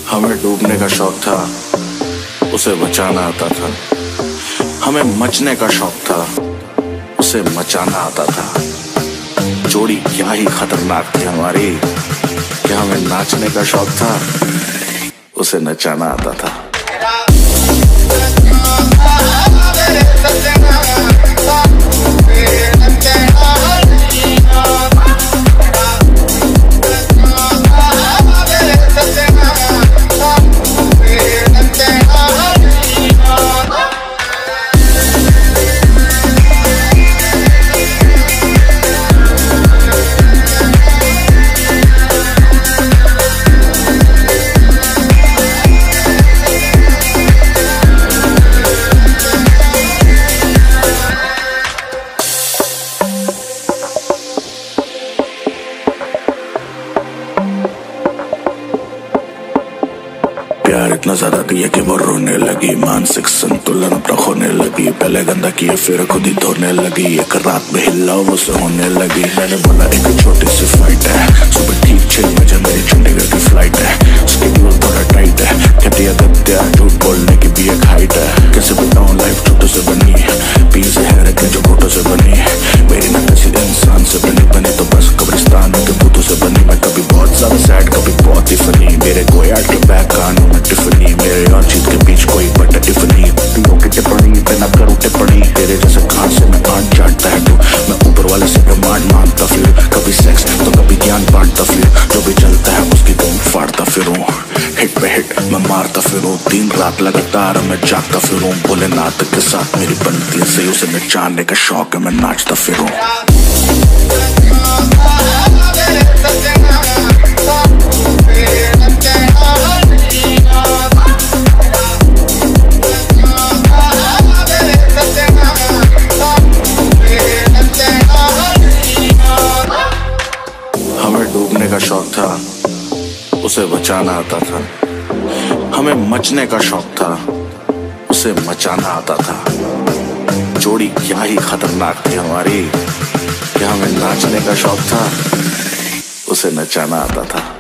हमें डूबने का शौक था, उसे बचाना आता था। हमें मचने का शौक था, उसे मचाना आता था। जोड़ी क्या ही खतरनाक थी हमारी कि हमें नाचने का शौक था, उसे नचाना आता था। प्यार इतना ज्यादा किया कि वो रोने लगी, मानसिक संतुलन अपना खोने लगी। पहले गंदा किया फिर खुद ही धोने लगी, एक रात में हिला वो से होने लगी। मैंने बोला एक छोटी सी फाइट है, सुबह ठीक 6 बजे मेरी चंडीगढ़ की फ्लाइट है। स्केड्यूल थोड़ा टाइट है, कहती है गद्या झूठ बोलने की भी एक हाइट है। कैसे बताऊं लाइफ छोटों से बनी, पी से है के जो फोटो से बनी। मेरी ना किसी इंसान से बनी तो बस कब्रिस्तान के भूतों से बनी। मैं कभी बहुत ज्यादा सैड कभी बहुत ही फनी, मेरे कोई आर्ट के बैक कानों में टिफनी। मेरे और चीज के बीच कोई बट टिफनी। पीओ की टिप्पणी पे ना करूं टिप्पणी, तेरे जैसे कहां से मैं आठ जानता है तू। मैं ऊपर वाले से डिमांड मांगता फिर, कभी सेक्स तो कभी ज्ञान बांटता फिर। जो भी चलता है उसकी गम फाड़ता फिरूं, हिट पे हिट मैं मारता फिरूं। दिन रात लगातार मैं जागता फिरूं, भोलेनाथ के साथ मेरी बनती है सही। उसे नचाने का शौक है, मैं नाचता फिरूं। डूबने का शौक था, उसे बचाना आता था। हमें मचने का शौक था, उसे मचाना आता था। जोड़ी क्या ही खतरनाक थी हमारी कि हमें नाचने का शौक था, उसे नचाना आता था।